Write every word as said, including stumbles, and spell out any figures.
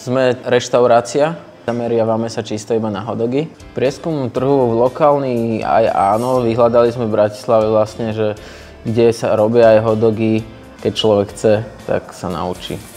Sme reštaurácia, zameriavame sa čisto iba na hotdogy. Prieskum trhu lokálny aj áno, vyhľadali sme v Bratislave vlastne, že kde sa robia aj hotdogy, keď človek chce, tak sa naučí.